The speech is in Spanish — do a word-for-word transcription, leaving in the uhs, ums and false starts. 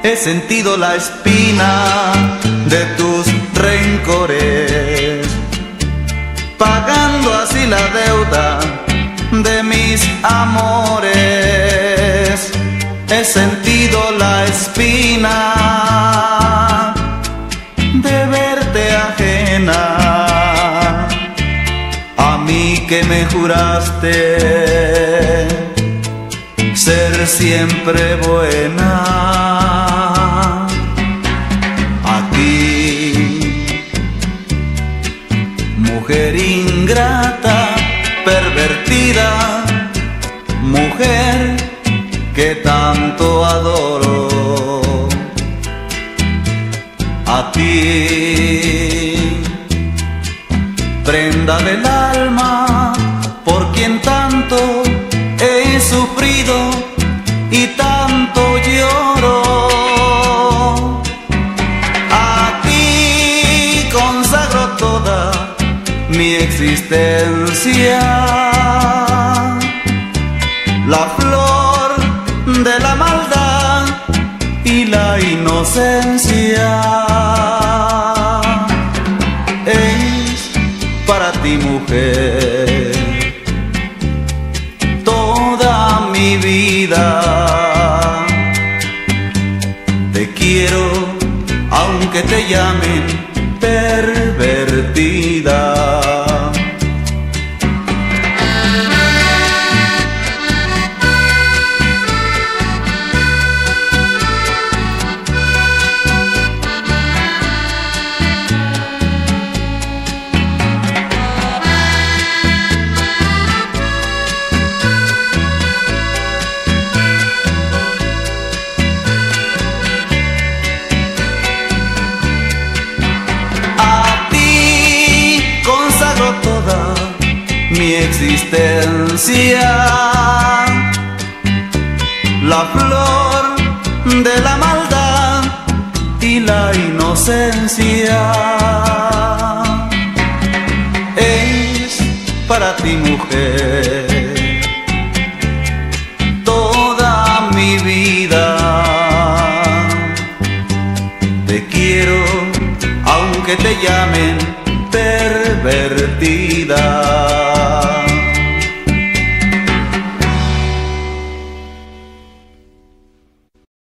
he sentido la espina de tus rencores, pagando así la deuda de mis amores. He sentido la espina de verte ajena, a mí que me juraste ser siempre buena. A ti, mujer ingrata, pervertida, mujer que tanto adoro. A ti, prenda del alma, por quien tanto he sufrido y tanto lloro. A ti consagro toda mi existencia, la flor de la maldad y la inocencia. Es para ti, mujer, toda mi vida. Te quiero aunque te llamen pervertida. Mi existencia, la flor de la maldad y la inocencia. Es para ti, mujer, toda mi vida. Te quiero aunque te llamen pervertida.